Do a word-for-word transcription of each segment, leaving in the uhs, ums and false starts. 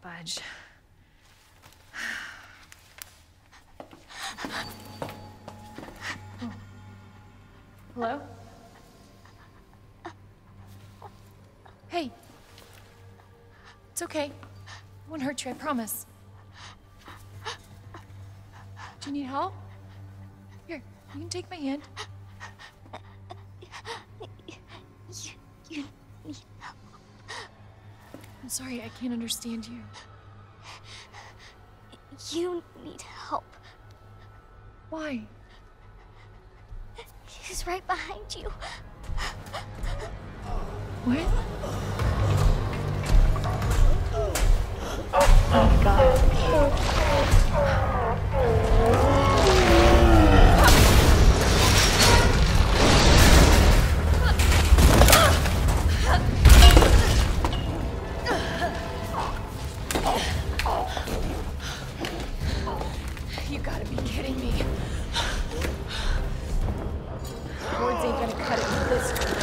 budge. Oh. Hello? Hey. It's okay. I won't hurt you, I promise. Do you need help? Here, you can take my hand. You, you need help. I'm sorry, I can't understand you. You need help. Why? He's right behind you. What? Oh, God. You gotta be kidding me. Words ain't gonna cut it with this one.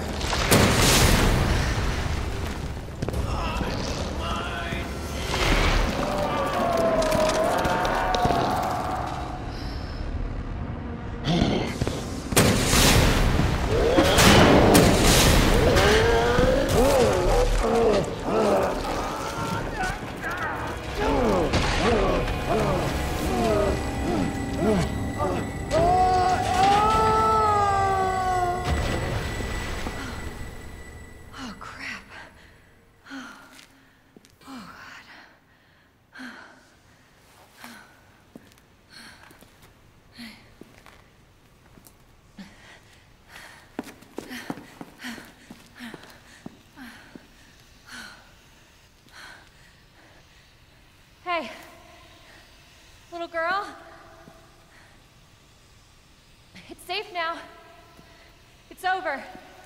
Hey, little girl. It's safe now. It's over.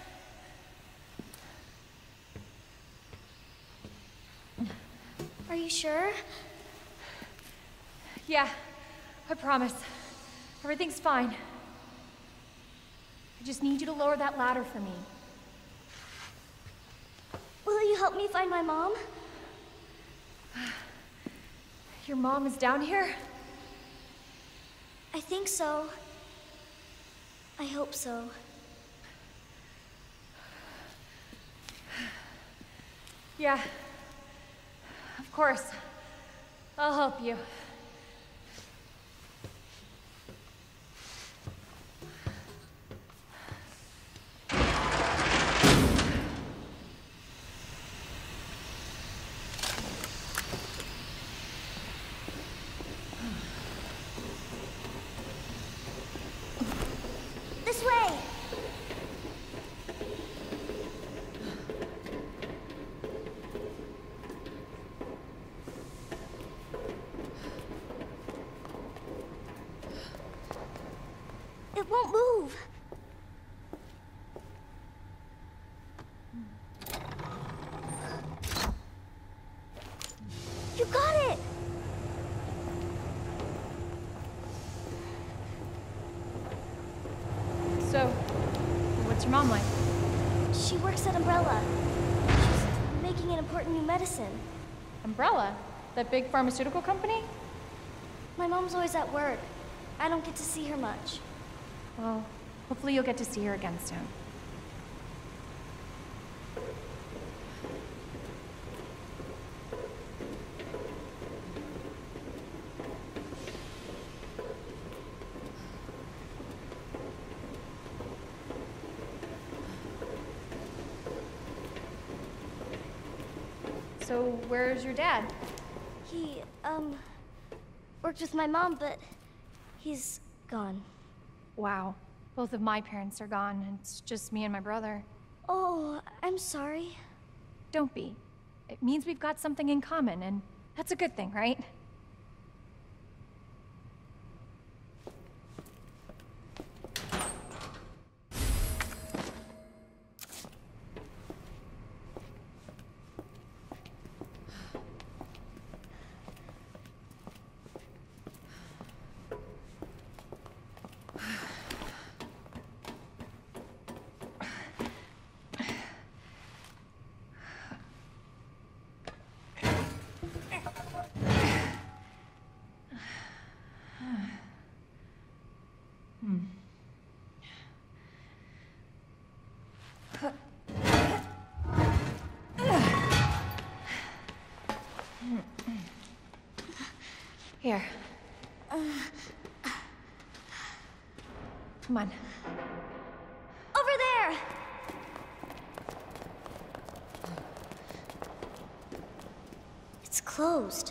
Are you sure? Yeah, I promise. Everything's fine. I just need you to lower that ladder for me. Will you help me find my mom? Your mom is down here? I think so. I hope so. Yeah, of course. I'll help you. This way! It won't move. You got it! So, what's your mom like? She works at Umbrella. She's making an important new medicine. Umbrella? That big pharmaceutical company? My mom's always at work. I don't get to see her much. Well, hopefully you'll get to see her again soon. So, where's your dad? He, um, worked with my mom, but he's gone. Wow. Both of my parents are gone, and it's just me and my brother. Oh, I'm sorry. Don't be. It means we've got something in common, and that's a good thing, right? Here. Come on. Over there! It's closed.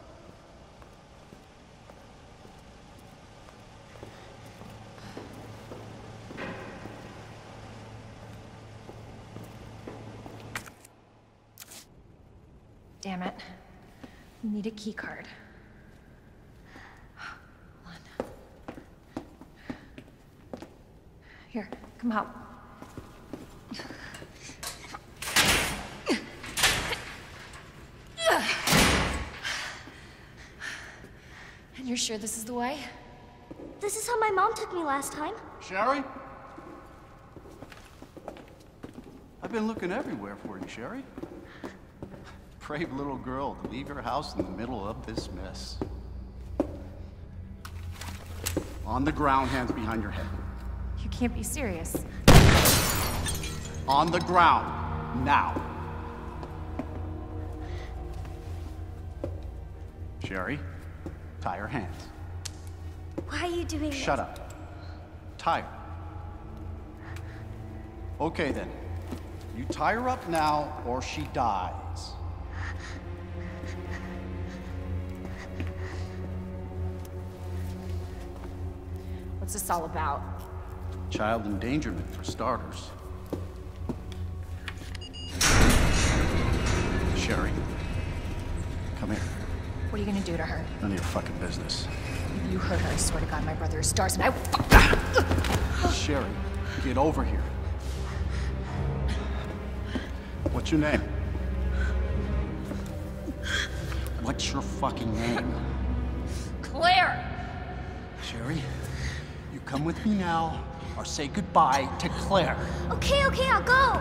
Damn it. We need a key card. Hold on. Here, come help. And you're sure this is the way? This is how my mom took me last time. Sherry? I've been looking everywhere for you, Sherry. Brave little girl to leave your house in the middle of this mess. On the ground, hands behind your head. You can't be serious. On the ground, now. Sherry, tie her hands. Why are you doing this? Shut up. Tie her. Okay then. You tie her up now, or she dies. What's this all about? Child endangerment, for starters. Sherry, come here. What are you gonna do to her? None of your fucking business. If you hurt her, I swear to God, my brother is stars and I will. Sherry, get over here. What's your name? What's your fucking name? Claire! Sherry, you come with me now, or say goodbye to Claire. Okay, okay, I'll go.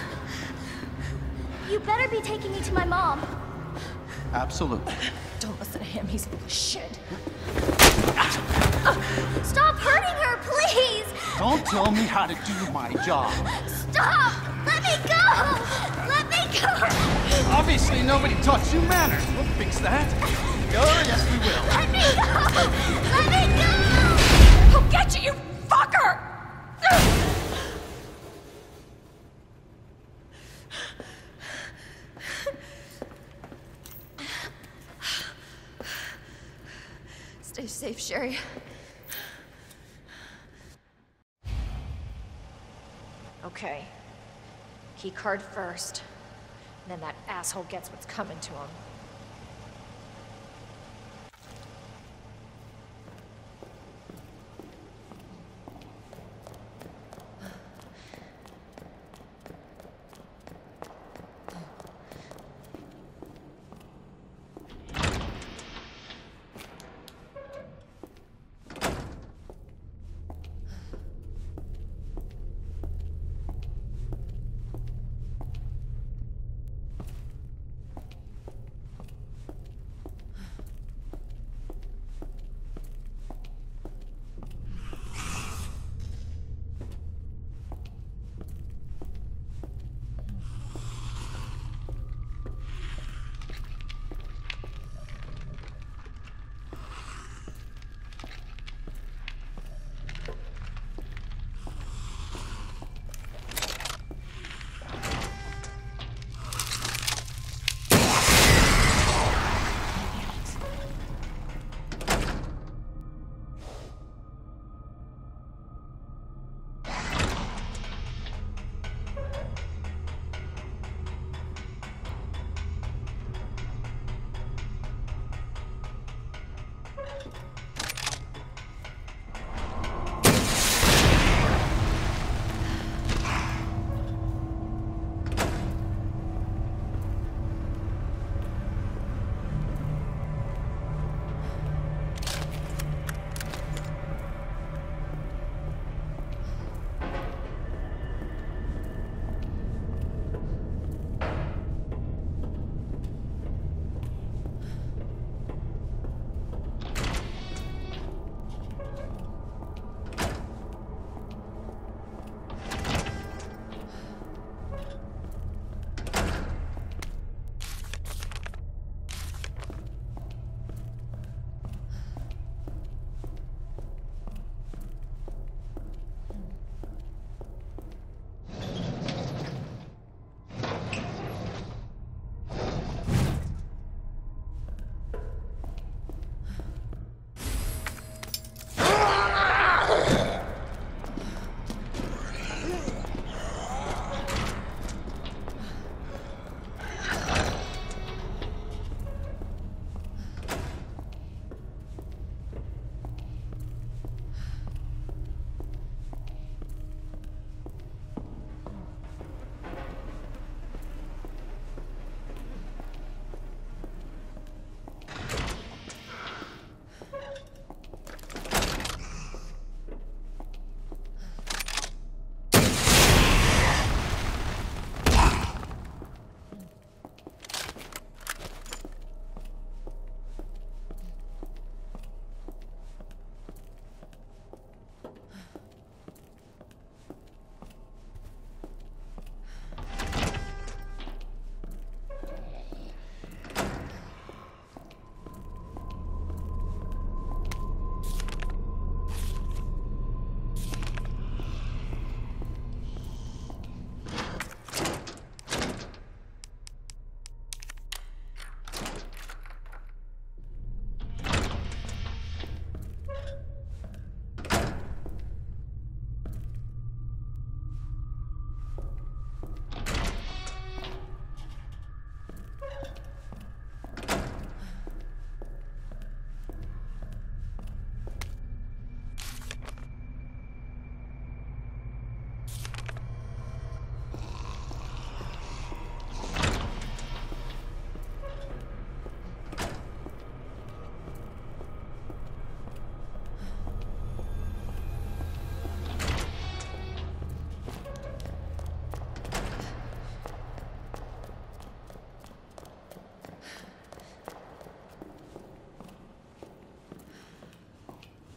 You better be taking me to my mom. Absolutely. Don't listen to him, he's full of shit. Stop hurting her, please! Don't tell me how to do my job. Stop! Let me go! Let me go! Obviously, nobody taught you manners. We'll fix that. Oh, yes, we will. Let me go! Let me go! I'll get you, you fucker! Stay safe, Sherry. Okay. Key card first. Then that asshole gets what's coming to him.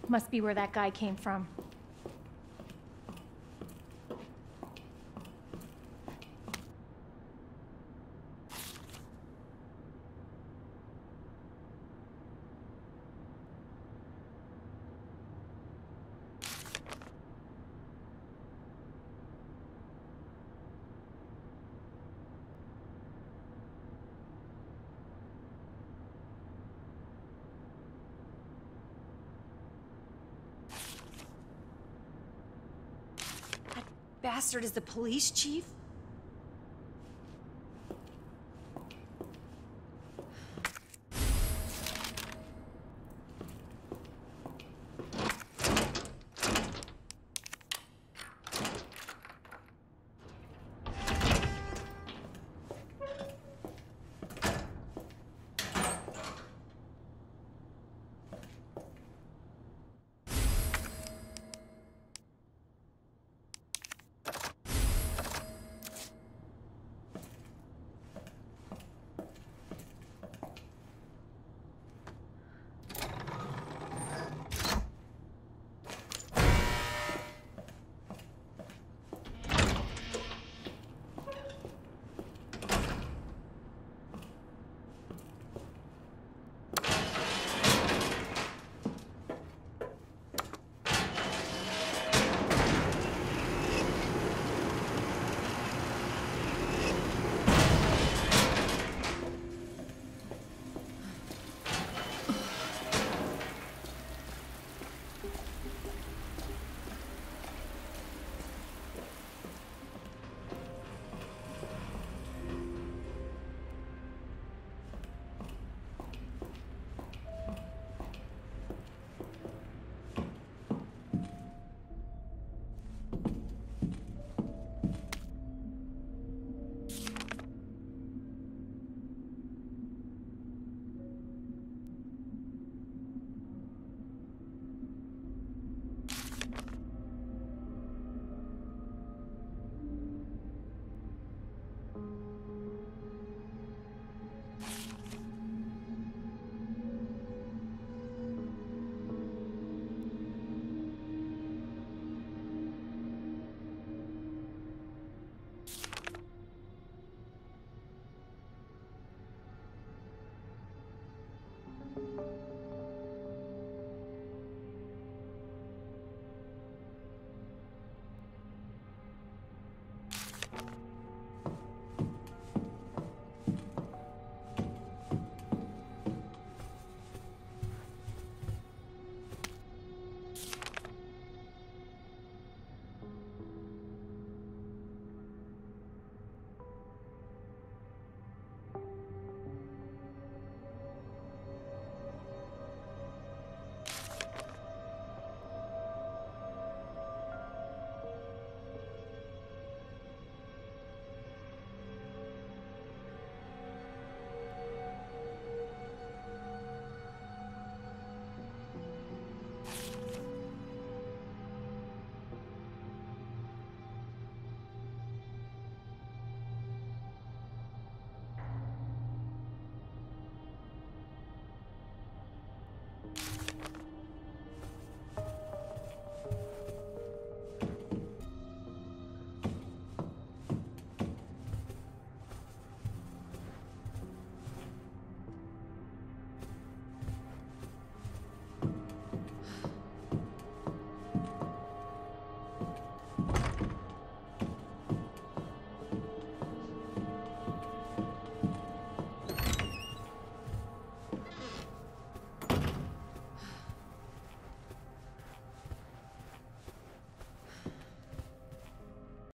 Must be where that guy came from. Bastard is the police chief?